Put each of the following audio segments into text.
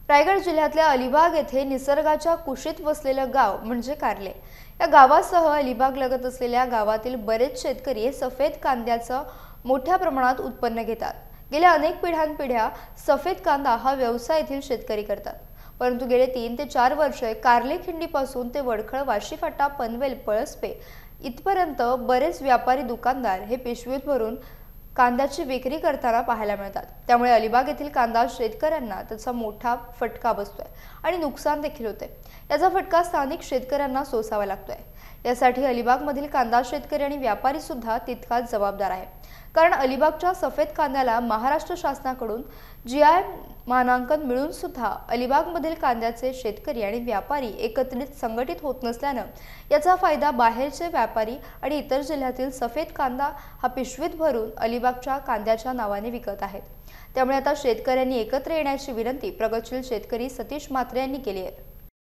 रायगड जिल्ह्यातल्या अलिबाग येथे निसर्गाच्या कुशीत वसलेलं गाव म्हणजे कारले। या गावासह अलिबाग लगत असलेल्या गावातील बरेच शेतकरी हे सफेद कांद्याचं मोठ्या प्रमाणात उत्पन्न घेतात। गेल्या अनेक पिढ्यानपिढ्या सफेद कांदा हा व्यवसाय येथील शेतकरी करतात। परंतु गेले 3 ते 4 वर्षे कारले खिंडीपासून ते वडखळ, वाशी फाटा, पनवेल, पळसपे इथपर्यंत बरेच व्यापारी दुकानदार हे पिशवीत भरून कांद्याची विक्री करताना पाहायला मिळतात। त्यामुळे अलिबाग येथील कांदा शेतकऱ्यांना त्याचा मोठा फटका बसतोय आणि नुकसान देखील होते। याचा फटका स्थानिक शेतकऱ्यांना सोसावा लागतोय। यासाठी अलिबागमधील कांदा शेतकरी आणि व्यापारी सुद्धा तितकाच जबाबदार आहे। कारण अलिबागच्या सफेद कांद्याला महाराष्ट्र शासनाकडून जीआय मानांकन मिळून सुद्धा अलिबागमधील कांद्याचे शेतकरी आणि व्यापारी एकत्रित संघटित होत नसल्याने याचा फायदा बाहेरचे व्यापारी आणि इतर जिल्ह्यातील सफेद कांदा हा पिशवीत भरून अलिबागच्या कांद्याच्या नावाने विकत आहेत। त्यामुळे आता शेतकऱ्यांनी एकत्र येण्याची विनंती प्रगतशील शेतकरी सतीश म्हात्रे यांनी केली आहे।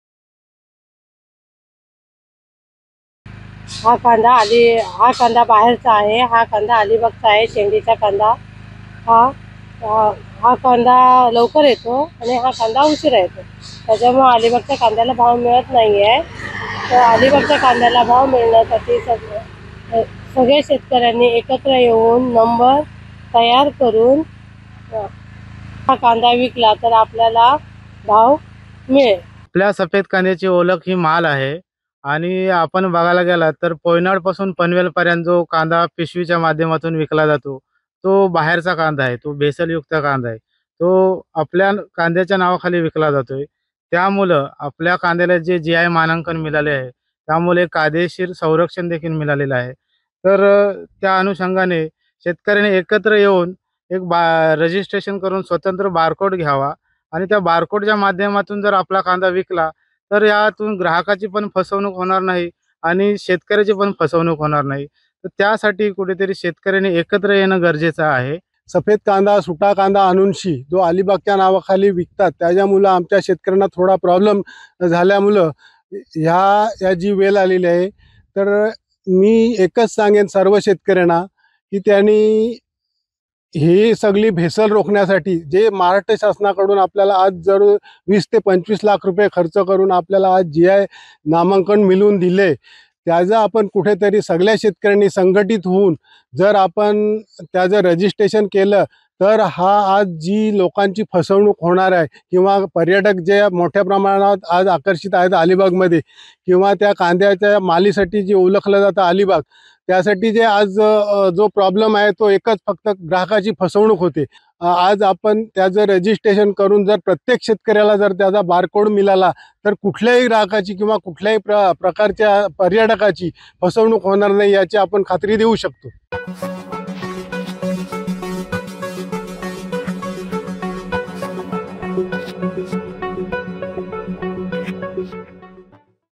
हा कांदा बाहेरचा आहे। हा कांदा अलिबागचा आहे। शेंडीचा कांदा हा कांदा लवकर येतो आणि हा कांदा उशिरा येतो। त्याच्यामुळे अलिबागच्या कांद्याला भाव मिळत नाही आहे। तर अलिबागच्या कांद्याला भाव मिळण्यासाठी सगळे शेतकऱ्यांनी एकत्र येऊन नंबर तयार करून हा कांदा विकला तर आपल्याला भाव मिळेल। आपल्या सफेद कांद्याची ओळख ही माल आहे आणि आपण बघायला गेला तर पोयनाड पासून पनवेल पर्यंत जो कांदा पिशवीच्या माध्यमातून विकला जातो तो बाहेरचा कांदा आहे। तो भेसळयुक्त कांदा आहे। तो आपल्या कांद्याच्या नावाखाली विकला जातोय। त्यामुळं आपल्या कांद्याला जे जीआय मानांकन मिळाले आहे त्यामुळे कायदेशीर संरक्षण देखील मिळालेलं आहे। तर त्या अनुषंगाने शेतकऱ्यांनी एकत्र येऊन एक रजिस्ट्रेशन करून स्वतंत्र बारकोड घ्यावा आणि त्या बारकोडच्या माध्यमातून जर आपला कांदा विकला तर यातून ग्राहकाची पण फसवणूक होणार नाही आणि शेतकऱ्याची पण फसवणूक होणार नाही। तर त्यासाठी कुठेतरी शेतकऱ्यांनी एकत्र येणं गरजेचं आहे। सफेद कांदा, सुटा कांदा आणूनशी जो अलिबागच्या नावाखाली विकतात त्याच्यामुळं आमच्या शेतकऱ्यांना थोडा प्रॉब्लेम झाल्यामुळं या जी वेळ आलेली आहे। तर मी एकच सांगेन सर्व शेतकऱ्यांना की त्यांनी ही सगळी भेसळ रोखण्यासाठी जे महाराष्ट्र शासनाकडून आपल्याला आज जर 20 ते 25 लाख रुपये खर्च करून आपल्याला आज जीआय नामांकन मिळवून दिले, त्याचं आपण कुठेतरी सगळ्या शेतकऱ्यांनी संघटित होऊन जर आपण त्याचं रजिस्ट्रेशन केलं तर आज जी लोकांची फसवणूक होणार आहे किंवा पर्यटक जे मोठ्या प्रमाणात आज आकर्षित आहेत अलिबागमध्ये किंवा त्या कांद्याच्या मालीसाठी जे ओळखलं जातं अलिबाग, त्यासाठी जे आज जो प्रॉब्लेम आहे तो एकच फक्त ग्राहकाची फसवणूक होते। आज आपण त्याचं रजिस्ट्रेशन करून जर प्रत्येक शेतकऱ्याला जर त्याचा बारकोड मिळाला तर कुठल्याही ग्राहकाची किंवा कुठल्याही प्रकारच्या पर्यटकाची फसवणूक होणार नाही याची आपण खात्री देऊ शकतो।